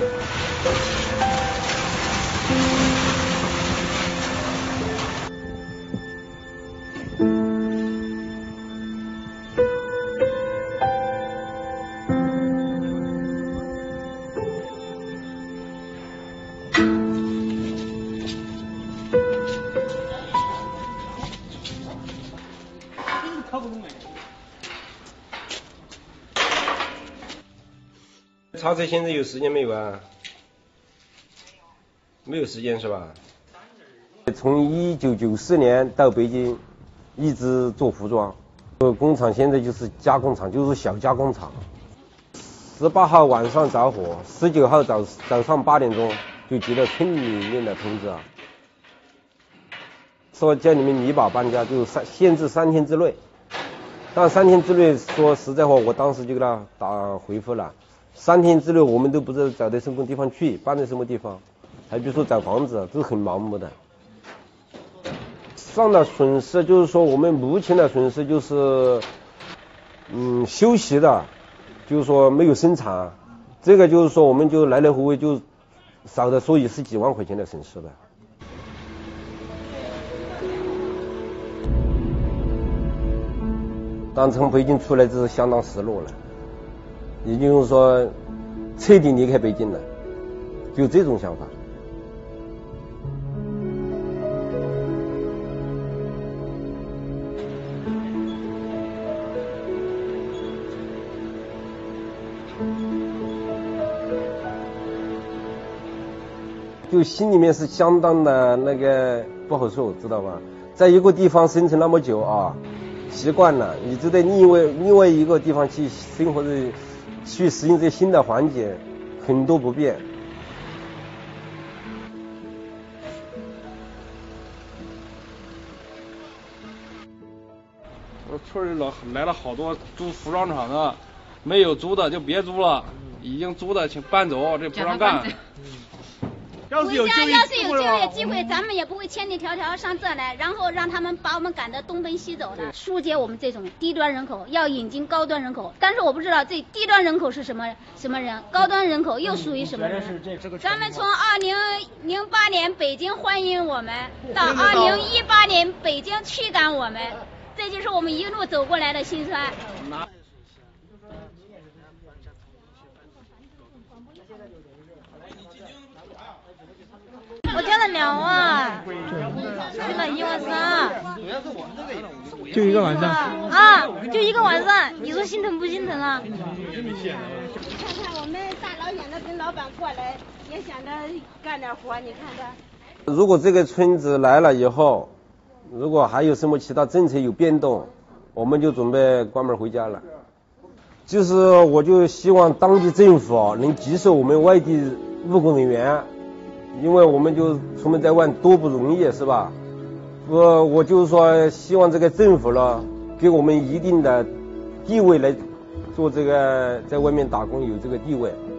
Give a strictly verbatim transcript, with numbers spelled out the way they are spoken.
查车现在有时间没有啊？没有时间是吧？从一九九四年到北京，一直做服装。工厂现在就是加工厂，就是小加工厂。十八号晚上着火，十九号早早上八点钟就接到村里面的通知啊，说叫你们立马搬家，就三限制三天之内。但三天之内说实在话，我当时就给他打回复了。三天之内我们都不知道找到什么地方去，搬到什么地方，还比如说找房子，这是很盲目的。上的损失就是说，我们目前的损失就是，嗯，休息的，就是说没有生产，这个就是说我们就来来回回就少的说也是几万块钱的损失的。当从北京出来之后，相当失落了。也就是说，彻底离开北京了，就这种想法。就心里面是相当的那个不好受，知道吧？在一个地方生存那么久啊，习惯了，你就在另外另外一个地方去生活的。去适应这新的环境，很多不便。 我村里老来了好多租服装厂的，没有租的就别租了，已经租的请搬走，这不让干。 要是有就业，要是有就业机会，咱们也不会千里迢迢上这来，然后让他们把我们赶得东奔西走的。疏解我们这种低端人口，要引进高端人口。但是我不知道这低端人口是什么什么人，高端人口又属于什么人？咱们从二零零八年北京欢迎我们，到二零一八年北京驱赶我们，这就是我们一路走过来的辛酸。 我交了两万，去了一万三， 就一个晚上啊，就一个晚上，你说心疼不心疼啊？ 你看看我们大老远的跟老板过来，也想着干点活，你看看。 如果这个村子来了以后，如果还有什么其他政策有变动，我们就准备关门回家了。就是我就希望当地政府能接受我们外地务工人员。因为我们就出门在外多不容易，是吧？我我就是说，希望这个政府呢，给我们一定的地位来做这个在外面打工有这个地位。